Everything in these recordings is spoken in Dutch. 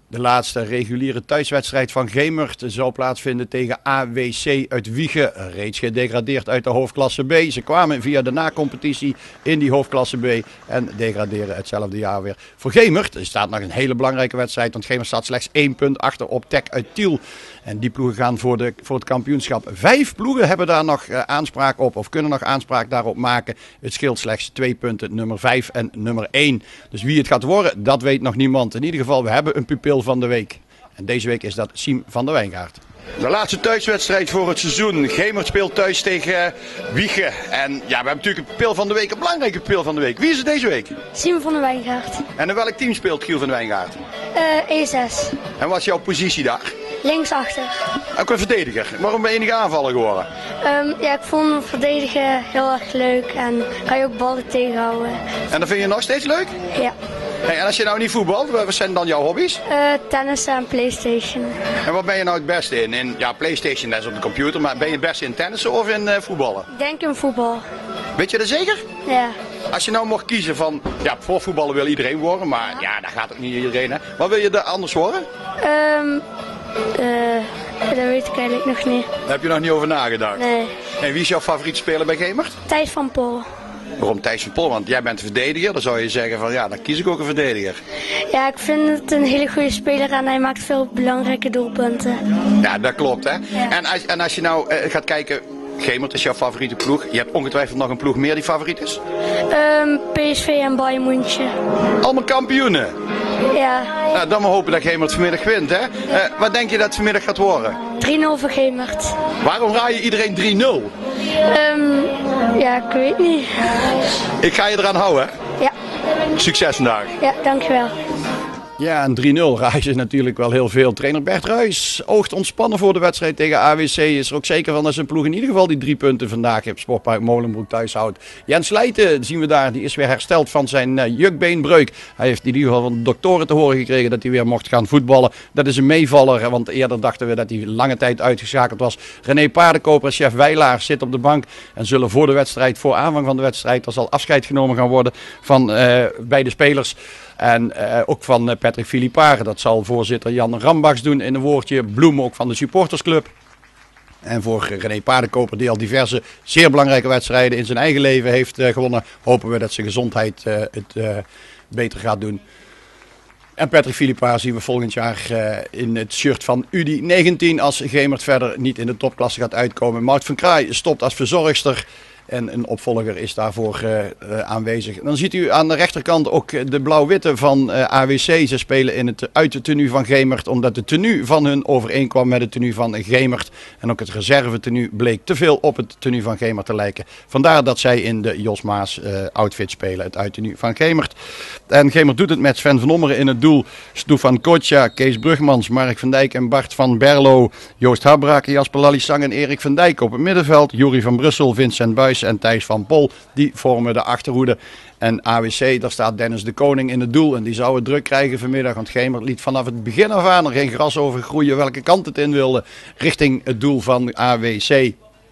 De laatste reguliere thuiswedstrijd van Gemert zou plaatsvinden tegen AWC uit Wijchen. Reeds gedegradeerd uit de hoofdklasse B. Ze kwamen via de nacompetitie in die hoofdklasse B en degraderen hetzelfde jaar weer. Voor Gemert staat nog een hele belangrijke wedstrijd, want Gemert staat slechts 1 punt achter op Tech uit Tiel. En die ploegen gaan voor het kampioenschap. 5 ploegen hebben daar nog aanspraak op of kunnen nog aanspraak daarop maken. Het scheelt slechts 2 punten, nummer 5 en nummer 1. Dus wie het gaat worden, dat weet nog niemand. In ieder geval, we hebben een pupil van de week. En deze week is dat Siem van der Wijngaard. De laatste thuiswedstrijd voor het seizoen. Gemert speelt thuis tegen Wijchen. En ja, we hebben natuurlijk een pupil van de week, een belangrijke pupil van de week. Wie is het deze week? Siem van der Wijngaard. En in welk team speelt Giel van der Wijngaard? E6. En wat is jouw positie daar? Linksachter. Ook een verdediger. Waarom ben je niet aanvaller geworden? Ja, ik vond verdedigen heel erg leuk en kan je ook ballen tegenhouden. En dat vind je nog steeds leuk? Ja. Hey, en als je nou niet voetbalt, wat zijn dan jouw hobby's? Tennissen en PlayStation. En wat ben je nou het beste in? Ja, PlayStation, dat is op de computer, maar ben je het beste in tennissen of in voetballen? Ik denk in voetbal. Weet je dat zeker? Ja. Als je nou mocht kiezen van, ja, profvoetballer wil iedereen worden, maar ja, dat gaat ook niet iedereen, hè. Wat wil je er anders worden? Dat weet ik eigenlijk nog niet. Daar heb je nog niet over nagedacht? Nee. En wie is jouw favoriet speler bij Gemert? Thijs van Pol. Waarom Thijs van Pol? Want jij bent verdediger, dan zou je zeggen van, ja, dan kies ik ook een verdediger. Ja, ik vind het een hele goede speler en hij maakt veel belangrijke doelpunten. Ja, dat klopt, hè. Ja. En als je nou gaat kijken, Gemert is jouw favoriete ploeg. Je hebt ongetwijfeld nog een ploeg meer die favoriet is? PSV en Bayern München. Allemaal kampioenen. Ja. Nou, dan maar hopen dat Gemert vanmiddag wint, hè. Wat denk je dat het vanmiddag gaat worden? 3-0 voor Gemert. Waarom raai je iedereen 3-0? Ja, ik weet niet. Ik ga je eraan houden, hè. Ja. Succes vandaag. Ja, dankjewel. Ja, een 3-0 reizen natuurlijk wel heel veel. Trainer Bert Ruijs oogt ontspannen voor de wedstrijd tegen AWC. Is er ook zeker van dat zijn ploeg in ieder geval die 3 punten vandaag op Sportpark Molenbroek thuis houdt. Jens Leijten zien we daar, die is weer hersteld van zijn jukbeenbreuk. Hij heeft in ieder geval van de doktoren te horen gekregen dat hij weer mocht gaan voetballen. Dat is een meevaller, want eerder dachten we dat hij lange tijd uitgeschakeld was. René Paardenkoper en chef Wijlaar zit op de bank en zullen voor de wedstrijd, voor aanvang van de wedstrijd, er zal afscheid genomen gaan worden van beide spelers. En ook van Patrick Philippare. Dat zal voorzitter Jan Rambachs doen in een woordje. Bloem ook van de supportersclub. En voor René Paardenkoper, die al diverse zeer belangrijke wedstrijden in zijn eigen leven heeft gewonnen, hopen we dat zijn gezondheid het beter gaat doen. En Patrick Philippare zien we volgend jaar in het shirt van UDI 19 als Gemert verder niet in de topklasse gaat uitkomen. Maud van Kraai stopt als verzorgster. En een opvolger is daarvoor aanwezig. Dan ziet u aan de rechterkant ook de blauw-witte van AWC. Ze spelen uit het tenue van Gemert, omdat de tenue van hun overeenkwam met het tenue van Gemert. En ook het reservetenue bleek te veel op het tenue van Gemert te lijken. Vandaar dat zij in de Jos Maas outfit spelen, het uittenue van Gemert. En Gemert doet het met Sven van Ommeren in het doel. Stefan Kotja, Kees Brugmans, Mark van Dijk en Bart van Berlo. Joost Habrake, Jasper Lallysang en Erik van Dijk op het middenveld. Jurie van Brussel, Vincent Buijs en Thijs van Pol, die vormen de achterhoede. En AWC, daar staat Dennis de Koning in het doel. En die zou het druk krijgen vanmiddag. Want Gemert liet vanaf het begin af aan er geen gras over groeien welke kant het in wilde. Richting het doel van AWC.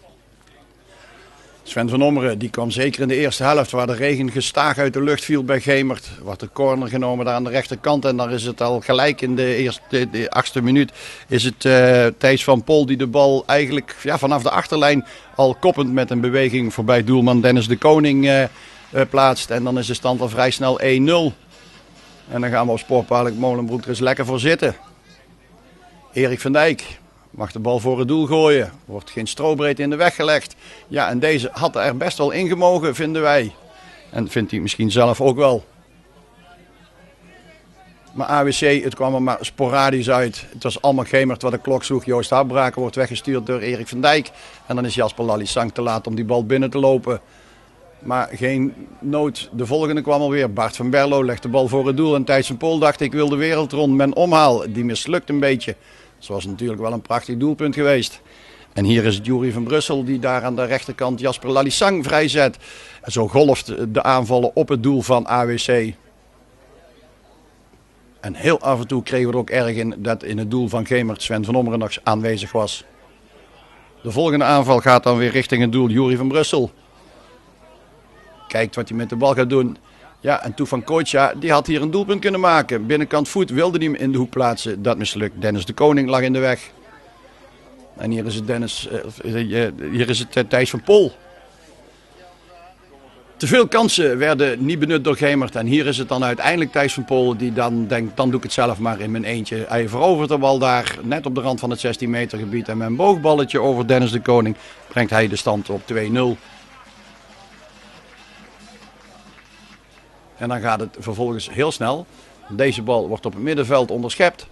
Sven van Ommeren, die kwam zeker in de eerste helft waar de regen gestaag uit de lucht viel bij Gemert. Wordt de corner genomen daar aan de rechterkant en dan is het al gelijk in de 8e minuut is het Thijs van Pol die de bal eigenlijk vanaf de achterlijn al koppend met een beweging voorbij doelman Dennis de Koning plaatst. En dan is de stand al vrij snel 1-0. En dan gaan we op Sportpark Molenbroek er eens lekker voor zitten. Erik van Dijk mag de bal voor het doel gooien. Wordt geen strobreed in de weg gelegd. Ja, en deze had er best wel ingemogen, vinden wij. En vindt hij misschien zelf ook wel. Maar AWC, het kwam er maar sporadisch uit. Het was allemaal Gemert wat de klok sloeg. Joost Habrake wordt weggestuurd door Erik van Dijk. En dan is Jasper Lallysang te laat om die bal binnen te lopen. Maar geen nood. De volgende kwam alweer. Bart van Berlo legt de bal voor het doel. En Thijs van Pol dacht, ik wil de wereld rond. Men omhaal. Die mislukt een beetje. Dat was natuurlijk wel een prachtig doelpunt geweest. En hier is het Jurie van Brussel die daar aan de rechterkant Jasper Lallysang vrijzet. En zo golft de aanvallen op het doel van AWC. En heel af en toe kregen we er ook erg in dat in het doel van Gemert Sven van Ommeren nog aanwezig was. De volgende aanval gaat dan weer richting het doel Jurie van Brussel. Kijkt wat hij met de bal gaat doen. Ja, en Tufan Koitja, die had hier een doelpunt kunnen maken. Binnenkant voet wilde hij hem in de hoek plaatsen. Dat mislukt. Dennis de Koning lag in de weg. En hier is het Thijs van Pol. Te veel kansen werden niet benut door Gemert. En hier is het dan uiteindelijk Thijs van Pol die dan denkt, dan doe ik het zelf maar in mijn eentje. Hij verovert de bal daar, net op de rand van het 16 meter gebied. En met een boogballetje over Dennis de Koning brengt hij de stand op 2-0. En dan gaat het vervolgens heel snel. Deze bal wordt op het middenveld onderschept.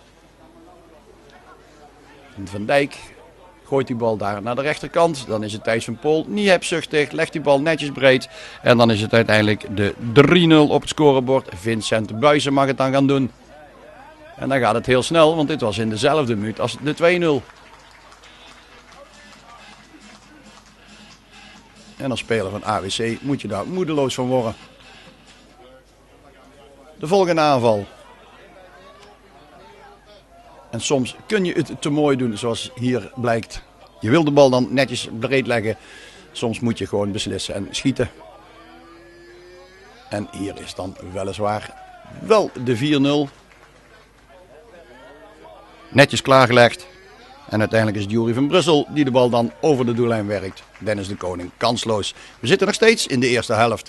En Van Dijk gooit die bal daar naar de rechterkant. Dan is het Thijs van Pol niet hebzuchtig. Legt die bal netjes breed. En dan is het uiteindelijk de 3-0 op het scorebord. Vincent Buijsen mag het dan gaan doen. En dan gaat het heel snel. Want dit was in dezelfde minuut als de 2-0. En als speler van AWC moet je daar moedeloos van worden. De volgende aanval. En soms kun je het te mooi doen, zoals hier blijkt. Je wil de bal dan netjes breed leggen. Soms moet je gewoon beslissen en schieten. En hier is dan weliswaar wel de 4-0. Netjes klaargelegd. En uiteindelijk is het Jury van Brussel die de bal dan over de doellijn werkt. Dennis de Koning kansloos. We zitten nog steeds in de eerste helft.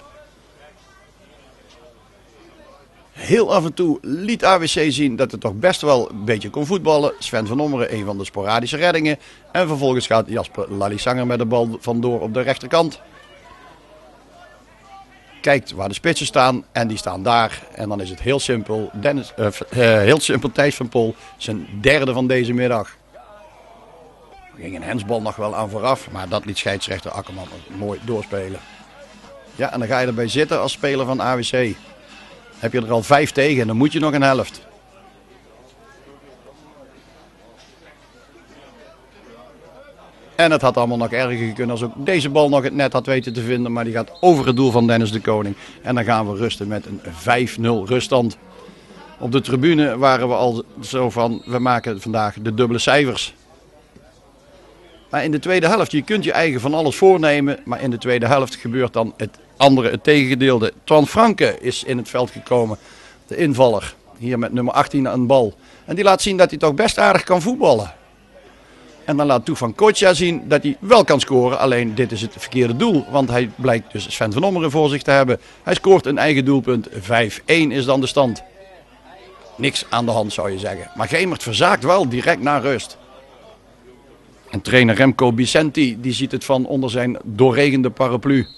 Heel af en toe liet AWC zien dat het toch best wel een beetje kon voetballen. Sven van Ommeren, een van de sporadische reddingen. En vervolgens gaat Jasper Lalisanger met de bal vandoor op de rechterkant. Kijkt waar de spitsen staan en die staan daar. En dan is het heel simpel. Heel simpel Thijs van Pol, zijn derde van deze middag. Er ging een hensbal nog wel aan vooraf, maar dat liet scheidsrechter Akkerman mooi doorspelen. Ja, en dan ga je erbij zitten als speler van AWC. Heb je er al 5 tegen en dan moet je nog een helft. En het had allemaal nog erger gekund als ook deze bal nog het net had weten te vinden. Maar die gaat over het doel van Dennis de Koning. En dan gaan we rusten met een 5-0 ruststand. Op de tribune waren we al zo van, we maken vandaag de dubbele cijfers. Maar in de tweede helft, je kunt je eigen van alles voornemen. Maar in de tweede helft gebeurt dan het andere, het tegengedeelde. Twan Franke is in het veld gekomen. De invaller. Hier met nummer 18 aan de bal. En die laat zien dat hij toch best aardig kan voetballen. En dan laat Tufan Koitja zien dat hij wel kan scoren. Alleen dit is het verkeerde doel. Want hij blijkt dus Sven van Ommeren voor zich te hebben. Hij scoort een eigen doelpunt. 5-1 is dan de stand. Niks aan de hand zou je zeggen. Maar Gemert verzaakt wel direct na rust. En trainer Remco Bicenti die ziet het van onder zijn doorregende paraplu.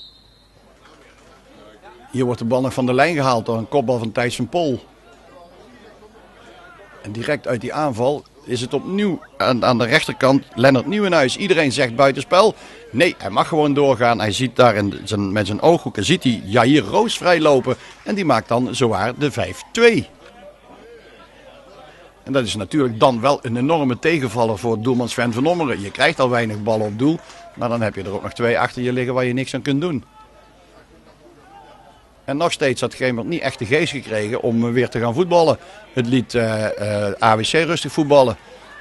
Hier wordt de bal nog van de lijn gehaald door een kopbal van Thijs van Pol. En direct uit die aanval is het opnieuw aan de rechterkant Lennart Nieuwenhuis. Iedereen zegt buitenspel. Nee, hij mag gewoon doorgaan. Hij ziet daar met zijn ooghoeken ziet hij Jair Roos vrijlopen. En die maakt dan zowaar de 5-2. En dat is natuurlijk dan wel een enorme tegenvaller voor doelman Sven van Ommeren. Je krijgt al weinig ballen op doel. Maar dan heb je er ook nog 2 achter je liggen waar je niks aan kunt doen. En nog steeds had Gemert niet echt de geest gekregen om weer te gaan voetballen. Het liet AWC rustig voetballen.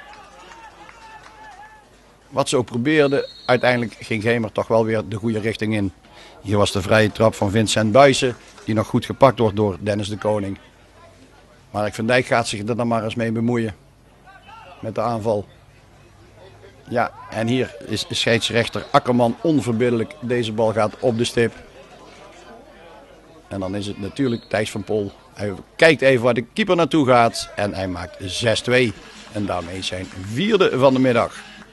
Wat ze ook probeerden, uiteindelijk ging Gemert toch wel weer de goede richting in. Hier was de vrije trap van Vincent Buijsen, die nog goed gepakt wordt door Dennis de Koning. Mark van Dijk gaat zich er dan maar eens mee bemoeien. Met de aanval. Ja, en hier is scheidsrechter Akkerman onverbiddelijk. Deze bal gaat op de stip. En dan is het natuurlijk Thijs van Pol. Hij kijkt even waar de keeper naartoe gaat. En hij maakt 6-2. En daarmee zijn 4e van de middag.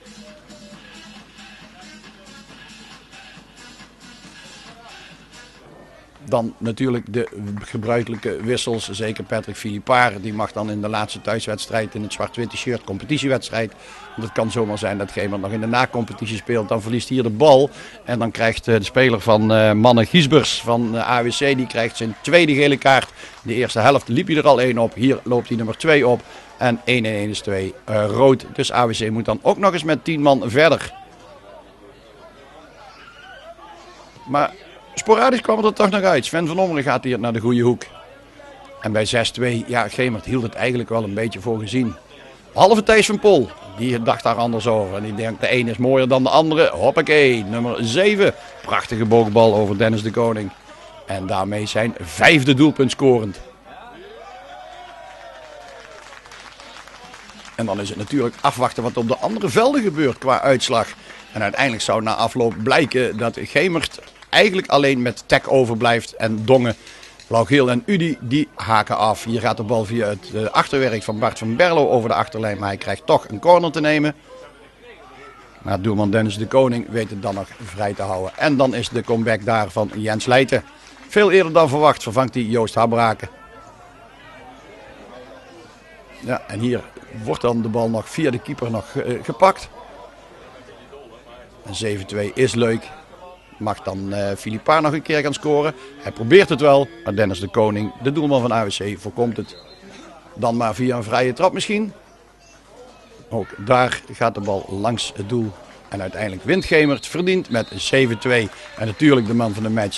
Dan natuurlijk de gebruikelijke wissels. Zeker Patrick Philippaar. Die mag dan in de laatste thuiswedstrijd in het zwart-wit shirt competitiewedstrijd. Want het kan zomaar zijn dat Gemert nog in de na-competitie speelt. Dan verliest hier de bal. En dan krijgt de speler van Manne Giesbers van AWC. Die krijgt zijn tweede gele kaart. In de eerste helft liep hij er al 1 op. Hier loopt hij nummer 2 op. En 1-1 is 2 rood. Dus AWC moet dan ook nog eens met 10 man verder. Maar sporadisch kwam het er toch nog uit. Sven van Ommeren gaat hier naar de goede hoek. En bij 6-2, ja, Gemert hield het eigenlijk wel een beetje voor gezien. Halve Thijs van Pol, die dacht daar anders over. En die denkt, de een is mooier dan de andere. Hoppakee, nummer 7. Prachtige boogbal over Dennis de Koning. En daarmee zijn 5e doelpunt scorend. En dan is het natuurlijk afwachten wat op de andere velden gebeurt qua uitslag. En uiteindelijk zou na afloop blijken dat Gemert eigenlijk alleen met Tech overblijft. En Dongen, Blauw-Geel en Udi die haken af. Hier gaat de bal via het achterwerk van Bart van Berlo over de achterlijn. Maar hij krijgt toch een corner te nemen. Maar doelman Dennis de Koning weet het dan nog vrij te houden. En dan is de comeback daar van Jens Leijten. Veel eerder dan verwacht vervangt hij Joost Habraken. Ja, en hier wordt dan de bal nog via de keeper nog gepakt. En 7-2 is leuk. Mag dan Filippa nog een keer gaan scoren. Hij probeert het wel, maar Dennis de Koning, de doelman van AWC, voorkomt het. Dan maar via een vrije trap misschien. Ook daar gaat de bal langs het doel. En uiteindelijk wint Gemert verdiend met 7-2. En natuurlijk de man van de match.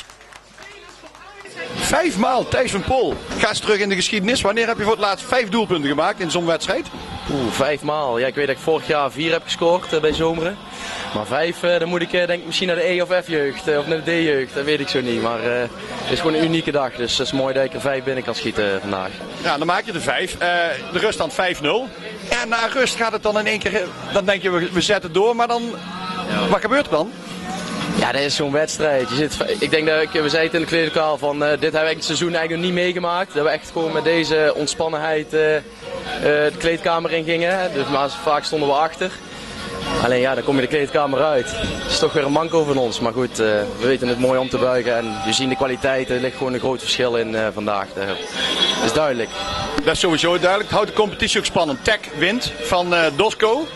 5 maal Thijs van Pol. Ga eens terug in de geschiedenis. Wanneer heb je voor het laatst 5 doelpunten gemaakt in zo'n wedstrijd? 5 maal. Ja, ik weet dat ik vorig jaar 4 heb gescoord bij Zomeren. Maar 5, dan moet ik denk ik misschien naar de E of F jeugd of naar de D jeugd. Dat weet ik zo niet. Maar het is gewoon een unieke dag. Dus het is mooi dat ik er 5 binnen kan schieten vandaag. Ja, dan maak je er 5. De ruststand 5-0. Ja, na rust gaat het dan in één keer. Dan denk je we zetten door. Maar dan, wat gebeurt er dan? Ja, dat is zo'n wedstrijd. Ik denk dat we zeiden in de kleedkamer van dit hebben we het seizoen eigenlijk nog niet meegemaakt. Dat we echt gewoon met deze ontspannenheid de kleedkamer in gingen. Dus maar vaak stonden we achter. Alleen ja, dan kom je de kleedkamer uit. Het is toch weer een manco van ons. Maar goed, we weten het mooi om te buigen. En we zien de kwaliteit. Er ligt gewoon een groot verschil in vandaag. Dat is duidelijk. Dat is sowieso duidelijk. Het houdt de competitie ook spannend. Tech wint van Dosco.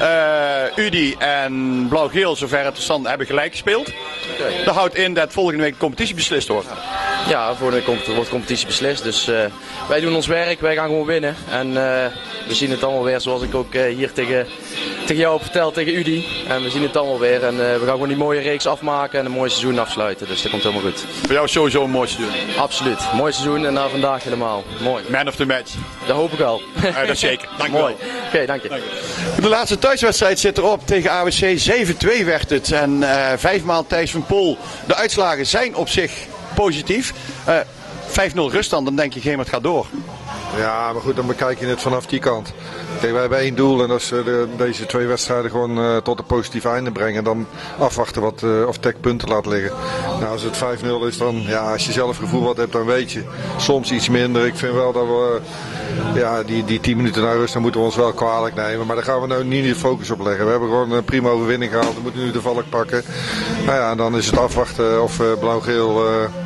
Udi en Blauw-Geel, zover het stand hebben gelijk gespeeld. Okay. Dat houdt in dat volgende week de competitie beslist wordt. Ja, volgende week wordt de competitie beslist. Dus wij doen ons werk, wij gaan gewoon winnen. En we zien het allemaal weer zoals ik ook hier tegen jou heb verteld, tegen Udi. En we zien het allemaal weer. En we gaan gewoon die mooie reeks afmaken en een mooi seizoen afsluiten. Dus dat komt helemaal goed. Voor jou sowieso een mooi seizoen. Absoluut. Mooi seizoen en na vandaag helemaal. Mooi. Man of the match. Dat hoop ik al. Dat is zeker. Dank mooi. Oké, dank je. De laatste thuiswedstrijd zit erop. Tegen AWC 7-2 werd het. En 5 maal Thijs van Pol. De uitslagen zijn op zich positief. 5-0 ruststand, dan denk je Gemert gaat door. Ja, maar goed, dan bekijk je het vanaf die kant. Kijk, wij hebben één doel en dat is deze 2 wedstrijden gewoon tot een positief einde brengen. Dan afwachten of Tech punten laat liggen. Nou, als het 5-0 is, dan ja, als je zelf gevoel wat hebt, dan weet je. Soms iets minder. Ik vind wel dat we ja, die 10 minuten naar rust, dan moeten we ons wel kwalijk nemen. Maar daar gaan we nou niet de focus op leggen. We hebben gewoon een prima overwinning gehaald. We moeten nu de valk pakken. Nou ja, en dan is het afwachten of Blauw-Geel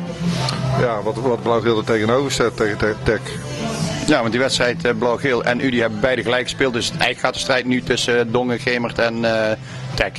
ja, wat Blauw-Geel er tegenover zet tegen Tech. Ja, want die wedstrijd Blauw-Geel en Udi hebben beide gelijk gespeeld. Dus eigenlijk gaat de strijd nu tussen Dongen, Gemert en Tech.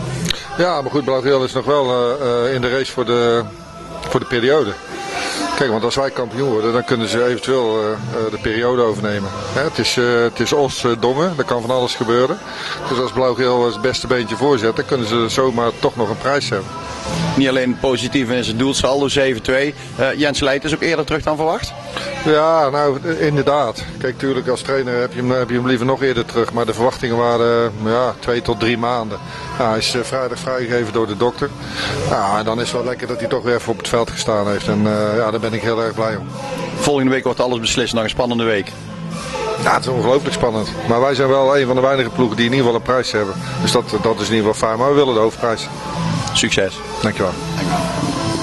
Ja, maar goed, Blauw-Geel is nog wel in de race voor de periode. Kijk, want als wij kampioen worden, dan kunnen ze eventueel de periode overnemen. Het is Os-Dongen, er kan van alles gebeuren. Dus als Blauw-Geel het beste beentje voorzet, dan kunnen ze zomaar toch nog een prijs hebben. Niet alleen positief in zijn doelsaldo 7-2. Jens Leijten is ook eerder terug dan verwacht? Ja, nou inderdaad. Kijk, natuurlijk als trainer heb je hem liever nog eerder terug. Maar de verwachtingen waren 2 tot 3 maanden. Nou, hij is vrijdag vrijgegeven door de dokter. Nou, en dan is het wel lekker dat hij toch weer even op het veld gestaan heeft. En ja, daar ben ik heel erg blij om. Volgende week wordt alles beslist. Nog een spannende week. Ja, het is ongelooflijk spannend. Maar wij zijn wel een van de weinige ploegen die in ieder geval een prijs hebben. Dus dat is in ieder geval fijn. Maar we willen de hoofdprijs. Succes. Dankjewel.